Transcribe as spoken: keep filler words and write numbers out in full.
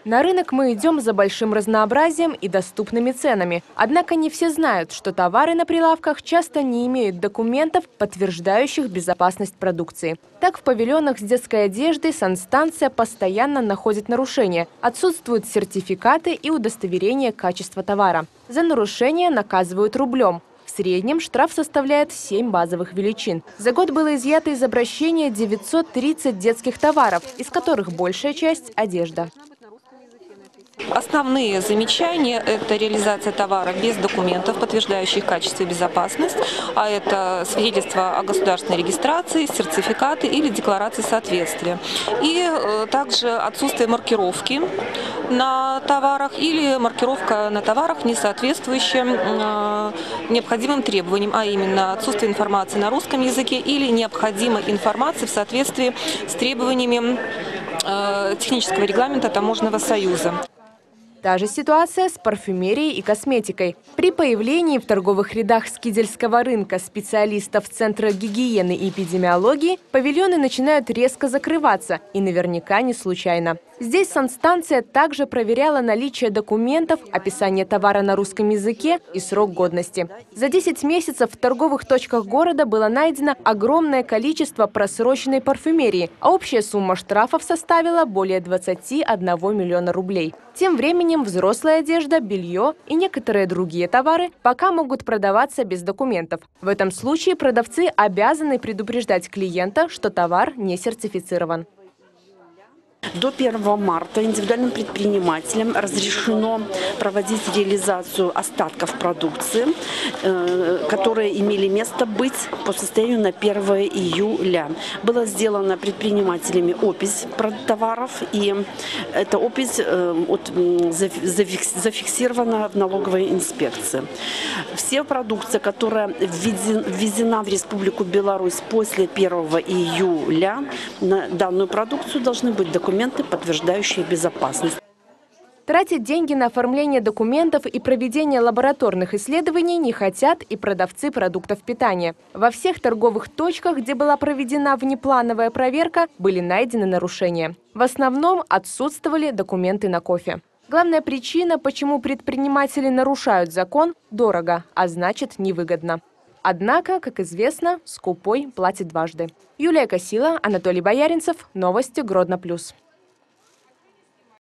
На рынок мы идем за большим разнообразием и доступными ценами. Однако не все знают, что товары на прилавках часто не имеют документов, подтверждающих безопасность продукции. Так, в павильонах с детской одеждой санстанция постоянно находит нарушения. Отсутствуют сертификаты и удостоверения качества товара. За нарушение наказывают рублем. В среднем штраф составляет семь базовых величин. За год было изъято из обращения девятьсот тридцать детских товаров, из которых большая часть – одежда. Основные замечания – это реализация товара без документов, подтверждающих качество и безопасность, а это свидетельство о государственной регистрации, сертификаты или декларации соответствия. И также отсутствие маркировки на товарах или маркировка на товарах, не соответствующая необходимым требованиям, а именно отсутствие информации на русском языке или необходимой информации в соответствии с требованиями технического регламента Таможенного союза. Та же ситуация с парфюмерией и косметикой. При появлении в торговых рядах Скидельского рынка специалистов Центра гигиены и эпидемиологии павильоны начинают резко закрываться, и наверняка не случайно. Здесь санстанция также проверяла наличие документов, описание товара на русском языке и срок годности. За десять месяцев в торговых точках города было найдено огромное количество просроченной парфюмерии, а общая сумма штрафов составила более двадцати одного миллиона рублей. Тем временем взрослая одежда, белье и некоторые другие товары пока могут продаваться без документов. В этом случае продавцы обязаны предупреждать клиента, что товар не сертифицирован. До первого марта индивидуальным предпринимателям разрешено проводить реализацию остатков продукции, которые имели место быть по состоянию на первое июля. Была сделана предпринимателями опись товаров, и эта опись зафиксирована в налоговой инспекции. Все продукция, которая ввезена в Республику Беларусь после первого июля, на данную продукцию должны быть документы, подтверждающие безопасность. Тратить деньги на оформление документов и проведение лабораторных исследований не хотят и продавцы продуктов питания. Во всех торговых точках, где была проведена внеплановая проверка, были найдены нарушения. В основном отсутствовали документы на кофе. Главная причина, почему предприниматели нарушают закон – дорого, а значит невыгодно. Однако, как известно, скупой платит дважды. Юлия Косила, Анатолий Бояринцев. Новости Гродно плюс.